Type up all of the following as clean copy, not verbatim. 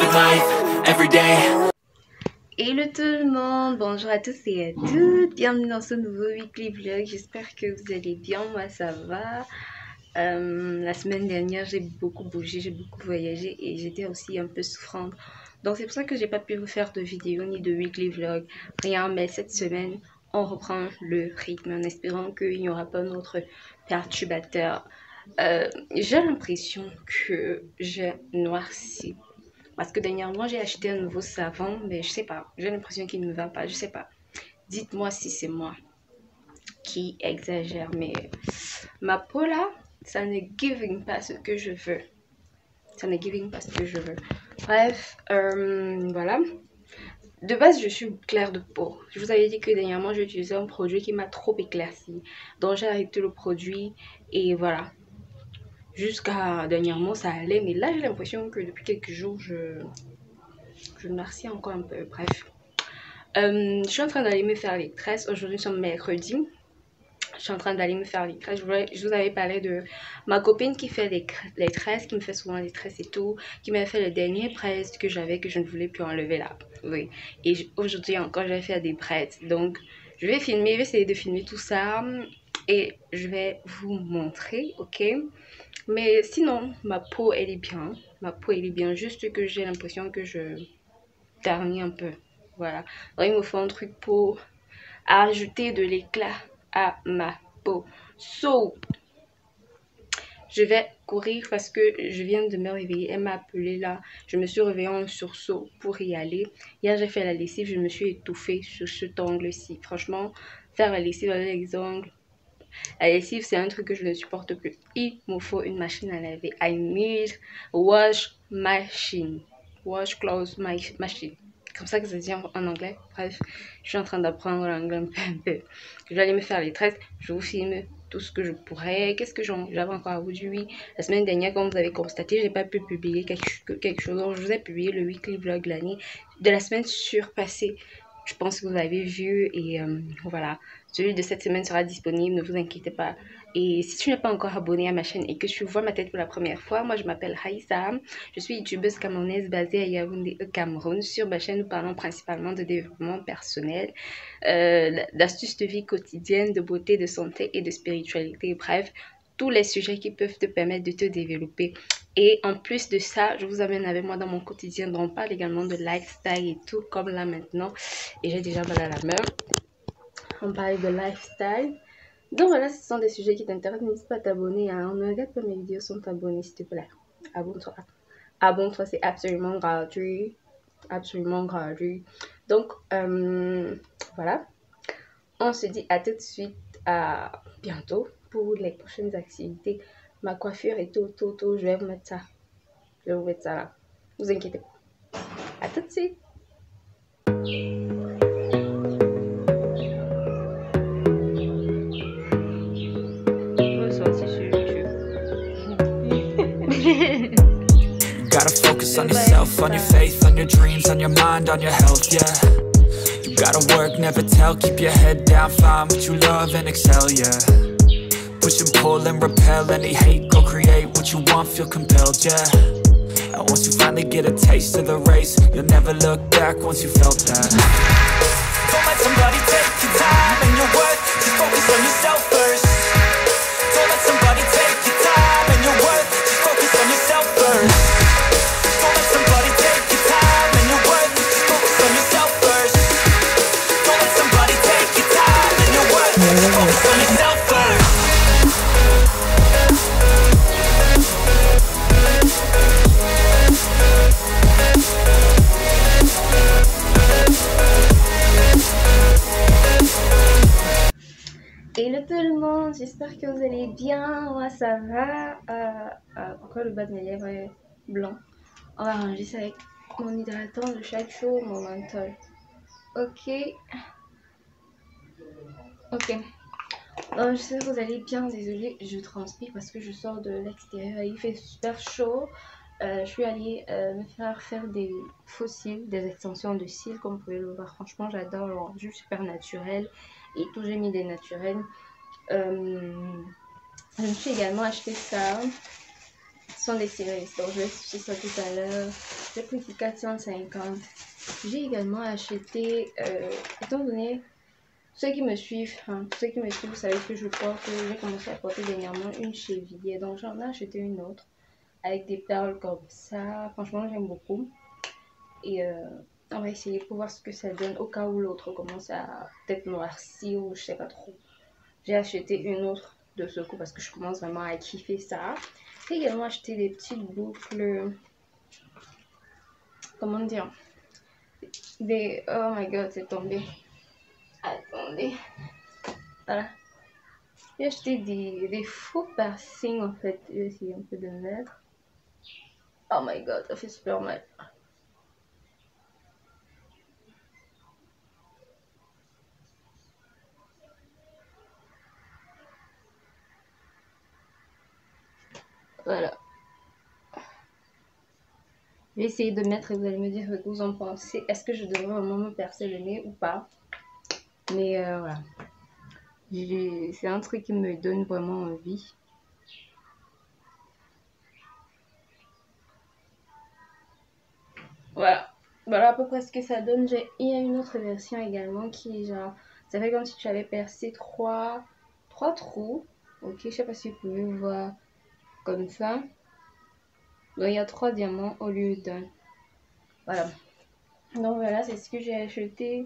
life every day. Hello tout le monde, bonjour à tous et à toutes, bienvenue dans ce nouveau weekly vlog, j'espère que vous allez bien, moi ça va. La semaine dernière j'ai beaucoup bougé, j'ai beaucoup voyagé et j'étais aussi un peu souffrante. Donc c'est pour ça que j'ai pas pu vous faire de vidéo ni de weekly vlog, rien, mais cette semaine on reprend le rythme en espérant qu'il n'y aura pas d'autres perturbateurs. J'ai l'impression que j'ai noirci. Parce que dernièrement, j'ai acheté un nouveau savon, mais je sais pas. J'ai l'impression qu'il ne va pas, je sais pas. Dites-moi si c'est moi qui exagère, mais ma peau là, ça ne giving pas ce que je veux. Ça ne giving pas ce que je veux. Bref, voilà. De base, je suis claire de peau. Je vous avais dit que dernièrement, j'ai utilisé un produit qui m'a trop éclairci. Donc, j'ai arrêté le produit et voilà. Jusqu'à dernièrement, ça allait, mais là, j'ai l'impression que depuis quelques jours, je noircis encore un peu. Bref. Je suis en train d'aller me faire les tresses. Aujourd'hui, nous sommes mercredi. Je suis en train d'aller me faire les tresses. Je vous avais parlé de ma copine qui fait les tresses, qui me fait souvent les tresses et tout, qui m'a fait le dernier presse que j'avais, que je ne voulais plus enlever là. Oui. Et aujourd'hui encore, je vais faire des prêtes. Donc, je vais filmer, je vais essayer de filmer tout ça. Et je vais vous montrer, ok? Mais sinon, ma peau, elle est bien. Ma peau, elle est bien. Juste que j'ai l'impression que je ternis un peu. Voilà. Donc, il me faut un truc pour ajouter de l'éclat à ma peau. So, je vais courir parce que je viens de me réveiller. Elle m'a appelé là. Je me suis réveillée en sursaut pour y aller. Hier, j'ai fait la lessive. Je me suis étouffée sur cet ongle-ci. Franchement, faire la lessive avec les ongles. La lessive, c'est un truc que je ne supporte plus. Il me faut une machine à laver. I need wash machine. Wash clothes machine. Comme ça que ça se dit en anglais. Bref, je suis en train d'apprendre l'anglais un peu. Je vais aller me faire les tresses. Je vous filme tout ce que je pourrais. Qu'est-ce que j'avais encore à vous dire? Oui, la semaine dernière, comme vous avez constaté, j'ai pas pu publier quelque chose. Donc, je vous ai publié le weekly vlog de la semaine surpassée. Je pense que vous avez vu et voilà. Celui de cette semaine sera disponible, ne vous inquiétez pas. Et si tu n'es pas encore abonné à ma chaîne et que tu vois ma tête pour la première fois, moi je m'appelle Haïssa. Je suis youtubeuse camerounaise basée à Yaoundé, au Cameroun. Sur ma chaîne, nous parlons principalement de développement personnel, d'astuces de vie quotidienne, de beauté, de santé et de spiritualité. Bref, tous les sujets qui peuvent te permettre de te développer. Et en plus de ça, je vous amène avec moi dans mon quotidien. Donc on parle également de lifestyle et tout, comme là maintenant. Et j'ai déjà mal à la main. On parle de lifestyle. Donc voilà, ce sont des sujets qui t'intéressent. N'hésite pas à t'abonner. Hein. Ne regarde pas mes vidéos sans t'abonner, s'il te plaît. Abonne-toi. Abonne-toi, c'est absolument gratuit. Absolument gratuit. Donc, voilà. On se dit à tout de suite, à bientôt pour les prochaines activités. Ma coiffure et tout. Je vais vous mettre ça. Je vais vous mettre ça là. Ne vous inquiétez pas. À tout de suite. Gotta focus on yourself, on your faith, on your dreams, on your mind, on your health, yeah. You gotta work, never tell, keep your head down, find what you love and excel, yeah. Push and pull and repel any hate, go create what you want, feel compelled, yeah. And once you finally get a taste of the race, you'll never look back once you felt that. Don't let somebody take your time and your worth, just focus on yourself first. Don't let somebody take your time and your worth, just focus on yourself first. Don't let somebody take your time and your worth, just focus on yourself first. Don't let somebody take your time and your worth, just focus on yourself first. Hello tout le monde, j'espère que vous allez bien, moi ça va. Pourquoi le bas de mes lèvres est blanc? On va arranger ça avec mon hydratant de chaque jour, mon menthol. Ok. Je sais que vous allez bien, désolée, je transpire parce que je sors de l'extérieur, il fait super chaud. Je suis allée me faire des faux cils, des extensions de cils, comme vous pouvez le voir. Franchement, j'adore le rendu super naturel et tout, j'ai mis des naturels. Je me suis également acheté ça. Ce sont des séries. Donc je vais afficher ça tout à l'heure. J'ai pris 450. J'ai également acheté, étant donné ceux qui me suivent, vous savez que je porte, j'ai commencé à porter dernièrement une cheville. Donc j'en ai acheté une autre avec des perles comme ça. Franchement, j'aime beaucoup. Et on va essayer pour voir ce que ça donne au cas où l'autre commence à peut-être noircir ou je sais pas trop. J'ai acheté une autre de ce coup parce que je commence vraiment à kiffer ça. J'ai également acheté des petites boucles, comment dire, des, oh my god, c'est tombé. Attendez, voilà. J'ai acheté des faux piercings en fait. Je vais essayer un peu de mettre. Oh my god, ça fait super mal. Voilà. Je vais essayer de mettre et vous allez me dire ce que vous en pensez. Est-ce que je devrais vraiment me percer le nez ou pas? Mais voilà. C'est un truc qui me donne vraiment envie. Voilà. Voilà à peu près ce que ça donne. Il y a une autre version également qui est genre... Ça fait comme si tu avais percé trois trous. Ok, je sais pas si vous pouvez voir comme ça. Donc il y a 3 diamants au lieu d'un. Voilà. Donc voilà, c'est ce que j'ai acheté.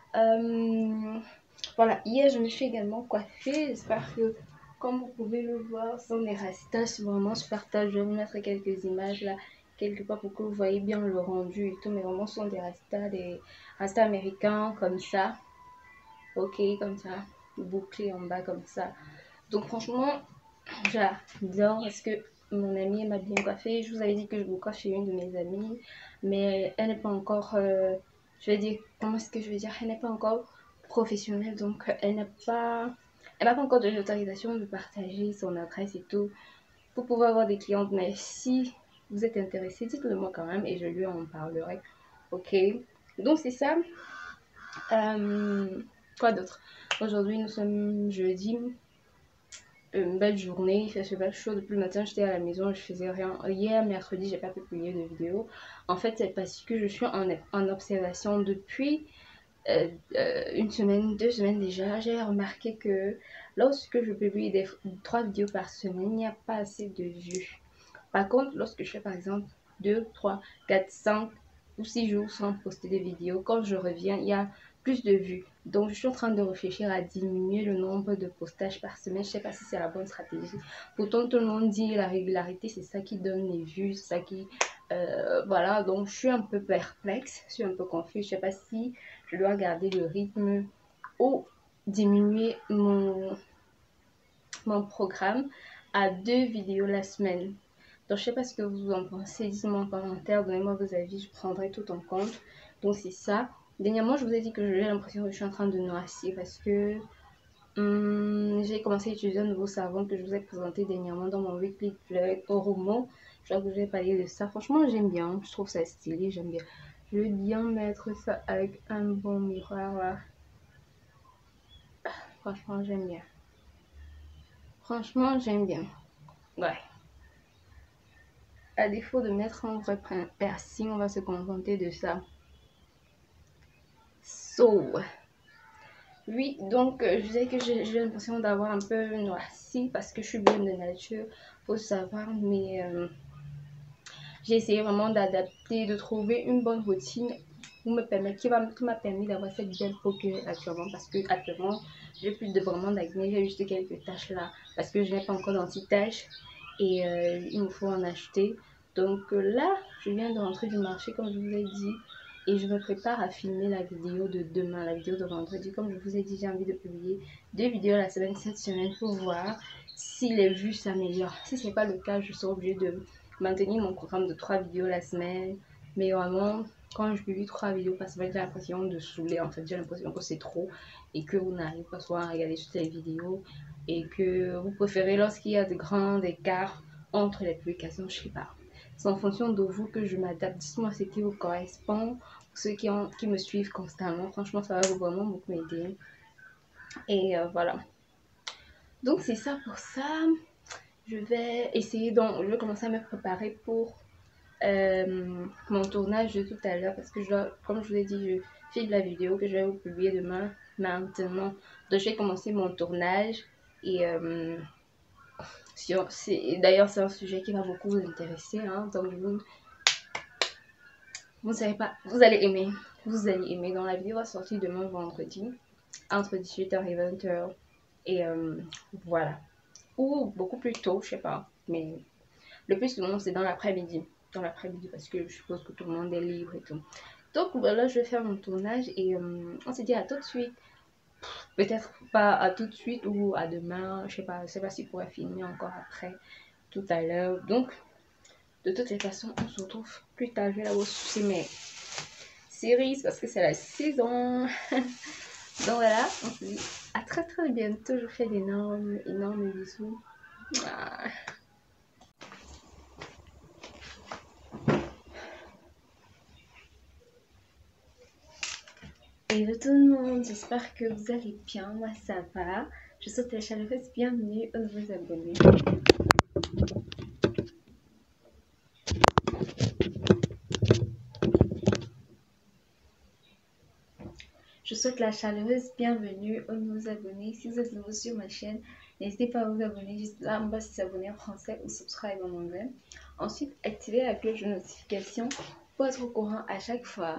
Voilà, hier je me suis également coiffée. J'espère que, comme vous pouvez le voir, ce sont des rastas vraiment super top. Je vais vous mettre quelques images là, quelque part pour que vous voyez bien le rendu et tout. Mais vraiment, ce sont des rastas américains comme ça. Ok, comme ça, bouclés en bas comme ça. Donc franchement, j'adore parce que mon amie m'a bien coiffée. Je vous avais dit que je vous coiffe chez une de mes amies, mais elle n'est pas encore, je vais dire, comment est-ce que je vais dire, elle n'est pas encore professionnelle, donc elle n'a pas encore de l'autorisation de partager son adresse et tout pour pouvoir avoir des clientes. Mais si vous êtes intéressé, dites-le moi quand même et je lui en parlerai. Ok, donc c'est ça. Quoi d'autre? Aujourd'hui nous sommes jeudi. Une belle journée, il fait super chaud depuis le matin, j'étais à la maison, je faisais rien. Hier, mercredi, j'ai pas pu publier de vidéo. En fait, c'est parce que je suis en observation depuis une semaine, 2 semaines déjà. J'ai remarqué que lorsque je publie 3 vidéos par semaine, il n'y a pas assez de vues. Par contre, lorsque je fais par exemple 2, 3, 4, 5 ou 6 jours sans poster de vidéos, quand je reviens, il y a plus de vues. Donc, je suis en train de réfléchir à diminuer le nombre de postages par semaine. Je sais pas si c'est la bonne stratégie. Pourtant, tout le monde dit la régularité, c'est ça qui donne les vues, c'est ça qui... voilà, donc je suis un peu perplexe, je suis un peu confuse. Je sais pas si je dois garder le rythme ou diminuer mon programme à 2 vidéos la semaine. Donc, je sais pas ce que vous en pensez. Dites-moi en commentaire, donnez-moi vos avis, je prendrai tout en compte. Donc, c'est ça. Dernièrement, je vous ai dit que j'ai l'impression que je suis en train de noircir parce que j'ai commencé à utiliser un nouveau savon que je vous ai présenté dernièrement dans mon weekly vlog au roman. Je crois que je vais parler de ça. Franchement, j'aime bien. Je trouve ça stylé, j'aime bien. Je vais bien mettre ça avec un bon miroir là. Franchement, j'aime bien. Franchement, j'aime bien. Ouais. À défaut de mettre un vrai piercing, on va se contenter de ça. So, oui, donc je disais que j'ai l'impression d'avoir un peu noirci parce que je suis blonde de nature, faut savoir, mais j'ai essayé vraiment d'adapter, de trouver une bonne routine qui m'a permis d'avoir cette belle peau que actuellement, parce que actuellement j'ai plus vraiment d'acné, j'ai juste quelques taches là parce que je n'ai pas encore d'anti-taches et il me faut en acheter. Donc là, je viens de rentrer du marché comme je vous ai dit et je me prépare à filmer la vidéo de demain, la vidéo de vendredi. Comme je vous ai dit, j'ai envie de publier 2 vidéos la semaine cette semaine pour voir si les vues s'améliorent. Si ce n'est pas le cas, je serai obligée de maintenir mon programme de 3 vidéos la semaine. Mais vraiment, quand je publie 3 vidéos par semaine, j'ai l'impression de saouler. En fait, j'ai l'impression que c'est trop et que vous n'arrivez pas souvent à regarder toutes les vidéos et que vous préférez lorsqu'il y a de grands écarts entre les publications, je sais pas. C'est en fonction de vous que je m'adapte. Dites-moi ce qui vous correspond. Pour ceux qui me suivent constamment, franchement, ça va vraiment beaucoup m'aider. Et voilà. Donc, c'est ça pour ça. je vais essayer, donc je vais commencer à me préparer pour mon tournage de tout à l'heure parce que je dois, comme je vous ai dit, je filme la vidéo que je vais vous publier demain maintenant. Donc je vais commencer mon tournage et d'ailleurs c'est un sujet qui va beaucoup vous intéresser, hein, donc vous savez pas, vous allez aimer, donc la vidéo va sortir demain vendredi entre 18h et 20h et voilà, ou beaucoup plus tôt, je sais pas, mais le plus souvent c'est dans l'après-midi parce que je suppose que tout le monde est libre et tout. Donc voilà, je vais faire mon tournage et on se dit à tout de suite. Peut-être pas à tout de suite ou à demain, je sais pas si je pourrais filmer encore après, tout à l'heure. Donc de toutes les façons, on se retrouve plus tard. Je vais là aussi mes séries parce que c'est la saison. Donc voilà, on se dit à très très bientôt. Je vous fais d'énormes bisous. Ah. Hello tout le monde, j'espère que vous allez bien, moi ça va. Je souhaite la chaleureuse bienvenue aux nouveaux abonnés. Je souhaite la chaleureuse bienvenue aux nouveaux abonnés. Si vous êtes nouveau sur ma chaîne, n'hésitez pas à vous abonner juste là en bas si s'abonner en français ou subscribe en anglais. Ensuite, activez la cloche de notification pour être au courant à chaque fois.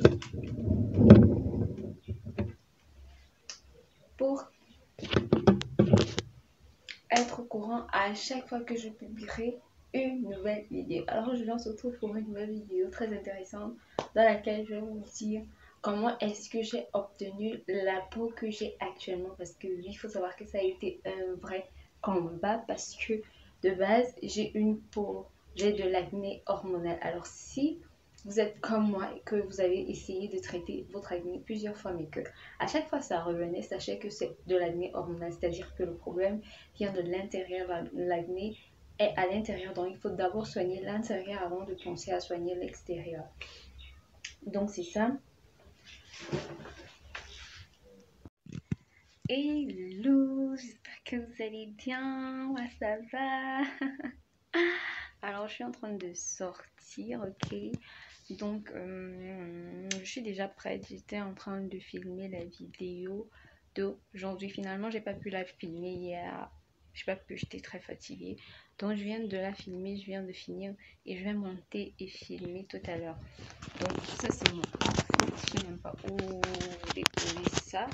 Que je publierai une nouvelle vidéo. Alors aujourd'hui on se retrouve pour une nouvelle vidéo très intéressante dans laquelle je vais vous dire comment est-ce que j'ai obtenu la peau que j'ai actuellement, parce que il faut savoir que ça a été un vrai combat parce que de base j'ai de l'acné hormonal. Alors si vous êtes comme moi et que vous avez essayé de traiter votre acné plusieurs fois mais que à chaque fois ça revenait, sachez que c'est de l'acné hormonal, c'est-à-dire que le problème vient de l'intérieur. L'acné est à l'intérieur, donc il faut d'abord soigner l'intérieur avant de penser à soigner l'extérieur. Donc c'est ça. Hello, j'espère que vous allez bien, moi ça va. Alors je suis en train de sortir, ok. Donc je suis déjà prête, j'étais en train de filmer la vidéo d'aujourd'hui. Finalement j'ai pas pu la filmer hier, j'ai pas pu, j'étais très fatiguée. Donc je viens de la filmer, je viens de finir et je vais monter et filmer tout à l'heure. Donc ça c'est mon outfit, je sais même pas où décoller ça.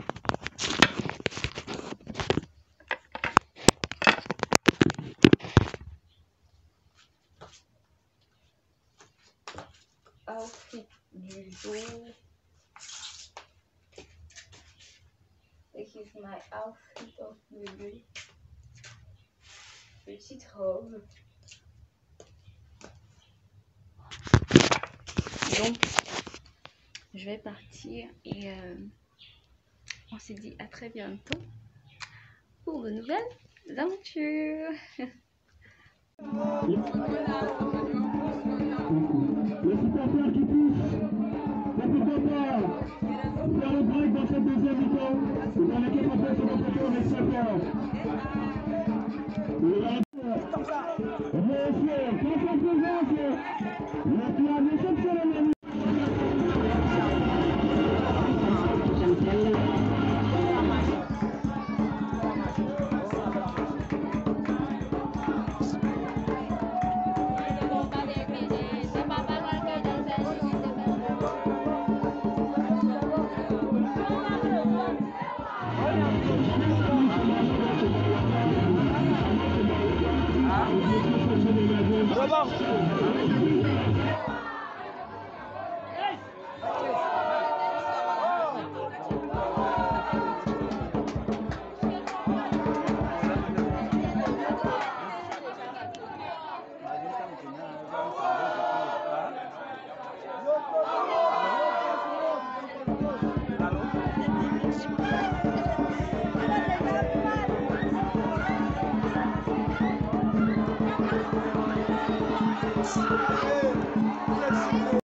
Outfit du jour. This is my outfit of the day. Petite robe. Donc, je vais partir et on se dit à très bientôt pour de nouvelles aventures. Les supporters qui poussent, c'est pourquoi faire le break dans cette deuxième mi-temps, dans l'équipe en fait sur notre tour les 5 heures.